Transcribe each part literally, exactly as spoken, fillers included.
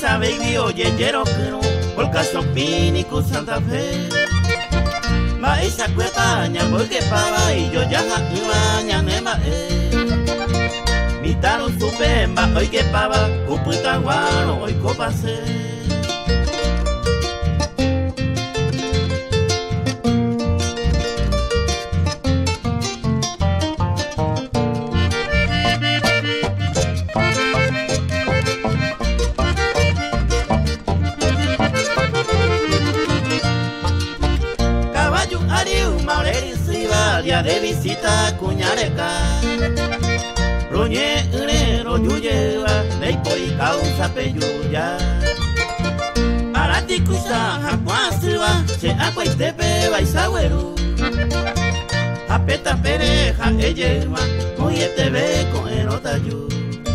esa baby oye yero kino por caso pini ku Santa Fe. Ma esa cuepa nya porque pava y yo ya ha nya nema e. Mitaro supe ma hoy que pava uputa guano hoy copase. De visita cuñareca roñe enero yuyeva ley por y causa peyuya arati kusa hakwasiva se agua y tepe baisagüero apeta pereja ellema muy te ve con enotayu.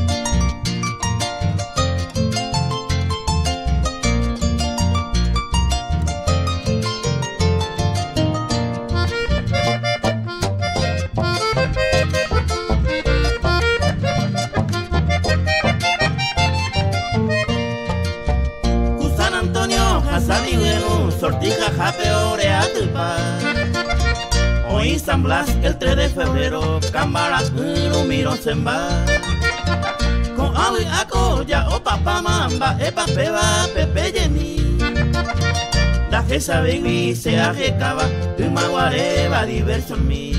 Sortija japeore a tupa. Hoy San Blas el tres de febrero cámara uno miro semba. Con avi acoya o papá mamba e papeba pepe yeni. La jesa baby se ajecaba tu maguareba diverso en mí.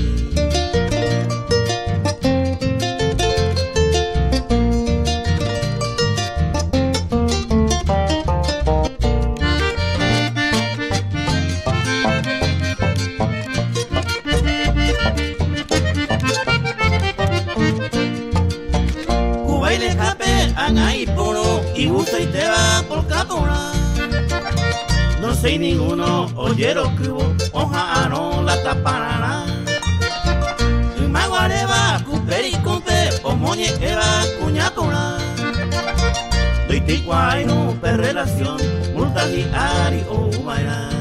Y gusta y te va por capona. No sé ninguno, oyero que hubo, hoja no la taparana. Maguareba, cuperi cumpe, o moñe que va cuñapona. Doy ticuay no per relación, multa y ari o humaira.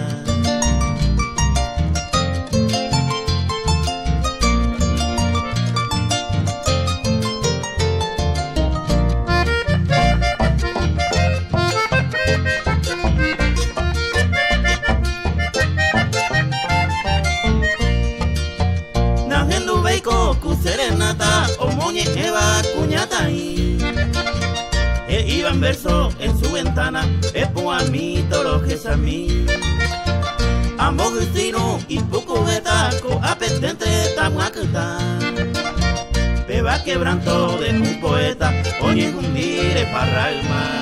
Serenata o moñe eva cuñata y e iba en verso en su ventana e po a mí toro que es a mí ambos destino y poco betaco apetente tamuacuta peba quebranto de un poeta oye un dire para el mar.